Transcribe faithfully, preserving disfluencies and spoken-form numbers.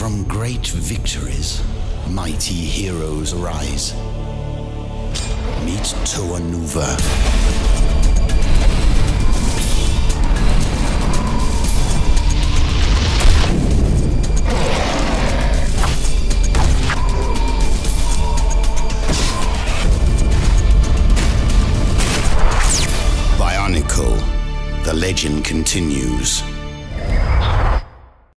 From great victories, mighty heroes arise. Meet Nuva. Bionicle, the legend continues.